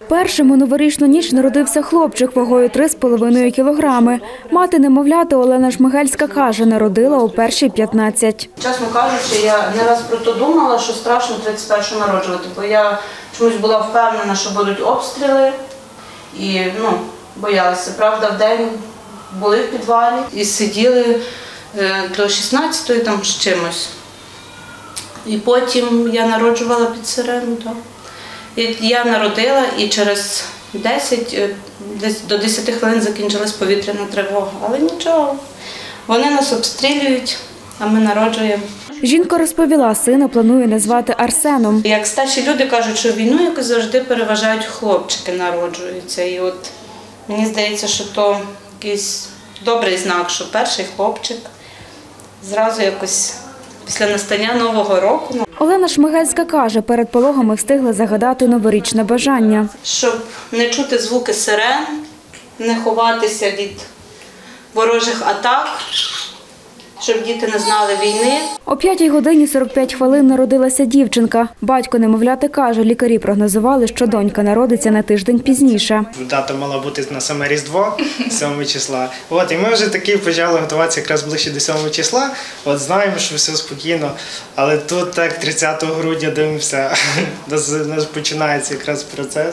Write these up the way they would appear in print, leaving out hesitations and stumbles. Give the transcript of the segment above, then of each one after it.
Першим у новорічну ніч народився хлопчик вагою 3,5 кілограми. Мати немовляти Олена Шмигельська каже, народила у перші 15. Чесно кажучи, я не раз про то думала, що страшно 31-го народжувати, бо я чомусь була впевнена, що будуть обстріли і боялася. Правда, вдень були в підвалі і сиділи до 16-ї там з чимось. І потім я народжувала під сирену. Я народила і через 10 хвилин закінчилась повітряна тривога. Але нічого, вони нас обстрілюють, а ми народжуємо. Жінка розповіла, сина планує назвати Арсеном. Як старші люди кажуть, що війну якось завжди переважають хлопчики народжуються. І от мені здається, що то якийсь добрий знак, що перший хлопчик зразу якось після настання Нового року. Олена Шмигельська каже, перед пологами встигла загадати новорічне бажання. Щоб не чути звуки сирен, не ховатися від ворожих атак, щоб діти не знали війни. О 5 годині 45 хвилин народилася дівчинка. Батько немовляти каже, лікарі прогнозували, що донька народиться на тиждень пізніше. Дата мала бути на саме Різдво, 7 числа. І ми вже таки почали готуватися якраз ближче до 7 числа. Знаємо, що все спокійно, але тут так 30 грудня дивимося, починається якраз процес.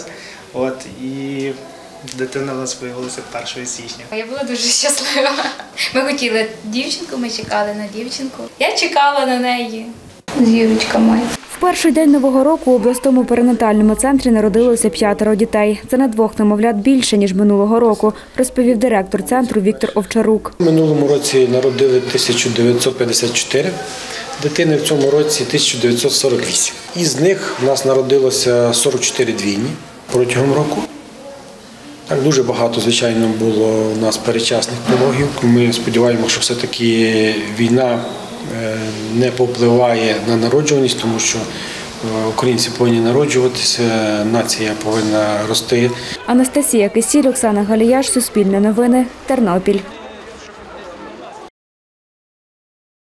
І дитина в нас з'явилася 1 січня. Я була дуже щаслива. Ми хотіли дівчинку, ми чекали на дівчинку. Я чекала на неї. Зірочка моя. В перший день Нового року у обласному перинатальному центрі народилося 5 дітей. Це на 2 немовлят більше, ніж минулого року, розповів директор центру Віктор Овчарук. В минулому році народили 1954 дитини, в цьому році 1948. Із них в нас народилося 44 двійні протягом року. Так, дуже багато, звичайно, було у нас передчасних пологів. Ми сподіваємося, що все-таки війна не повпливає на народжуваність, тому що українці повинні народжуватися, нація повинна рости. Анастасія Кисіль, Оксана Галіяш, Суспільне новини, Тернопіль.